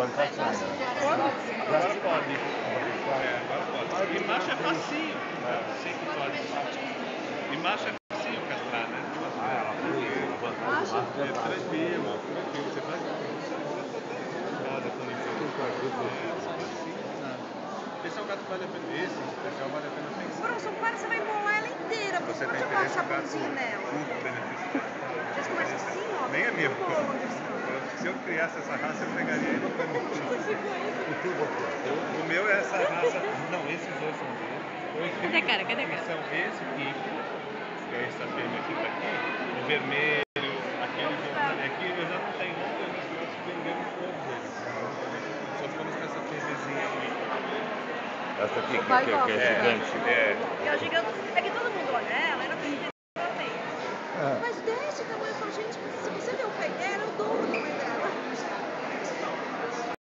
Agora tá saindo. Agora pode. Agora pode. E macho é facinho. Sei que pode. E macho é facinho castrar, né? Ela foi É tranquilo. Você faz casa quando esse é o gato que vale a pena. Esse especial vale a pena pensar. Bruno, para, você vai embolar ela inteira. Você tem pode interesse passar no gato nela. custo-benefício. Vocês começam assim, ó. Nem é meu. Se eu criasse essa raça, eu pegaria ele pra mim. O meu é essa raça. Não, esses dois são dele. Cadê a cara? Cadê a cara? São esse tipo, que é essa fêmea que tá aqui, o vermelho, aquele vermelho. Aqui eu já não tenho, nós vendemos todos eles. Só ficamos com essa fêmeazinha aqui. Essa aqui que é gigante. É o gigante.